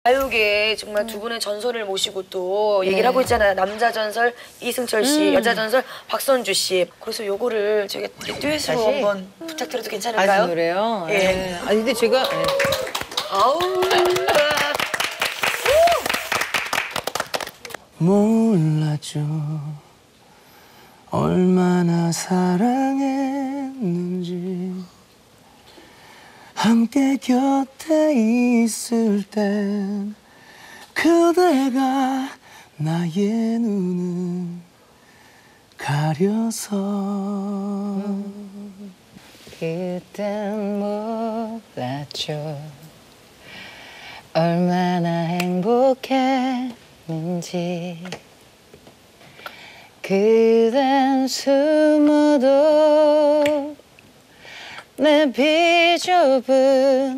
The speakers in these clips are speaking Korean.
가요계에 정말 두 분의 전설을 모시고 또 얘기를 하고 있잖아요. 남자 전설 이승철 씨, 여자 전설 박선주 씨. 그래서 요거를 저희가 듀엣으로 다시? 한번 부탁드려도 괜찮을까요? 아주 노래요? 예. 예. 아니 근데 제가 아우. 몰라줘 얼마나 사랑했는지 함께 곁에 있을 땐 그대가 나의 눈을 가려서 그땐 몰랐죠 얼마나 행복했는지 그댄 숨어도 내 비좁은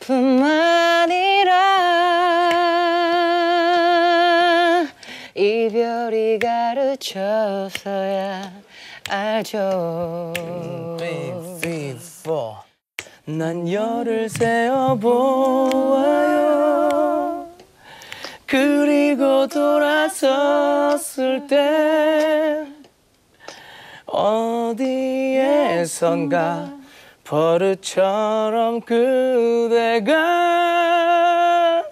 품만이라 이별이 가르쳐서야 알죠. 난 열을 세어보아요 그리고 돌아섰을 때 어디에선가 버릇처럼 그대가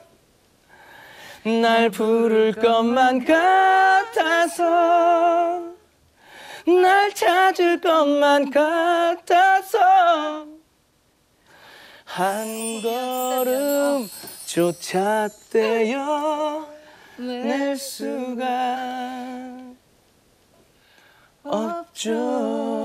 날 부를 것만 같아서 날 찾을 것만 같아서 한 걸음조차 떼어낼 수가 없죠.